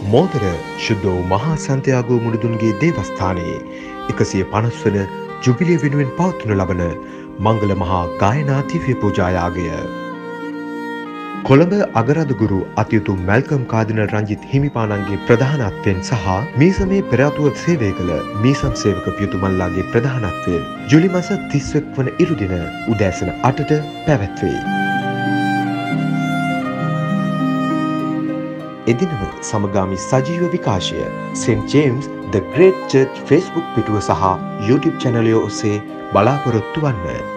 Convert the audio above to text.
Modera ශුද්ධ වූ මහා සන්තියාගෝ මුළුදුන්ගේ දේවස්ථානයේ 150 වන ජුබිලිය වෙනුවෙන් පවත්වනු ලබන මංගල මහා ගායනා දිව්‍ය පූජා යාගය. කොළඹ අගරදුගුරු අතිඋතුම් මැල්කම් කාදිනල් රංජිත් හිමිපාණන්ගේ ප්‍රධානත්වයෙන් සහ මීසමේ පෙරාතුව සේවය කළ මීසම් සේවක පියතුමන්ලාගේ ප්‍රධානත්වයෙන් ජුලි මාස 31 වන ඉරුදින උදෑසන 8ට පැවැත්වේ. එදිනම සමගාමී සජීව විකාශය St.James The Great Church Facebook පිටුව සහ YouTube channel ඔස්සේ බලාපොරොත්තු වන්න.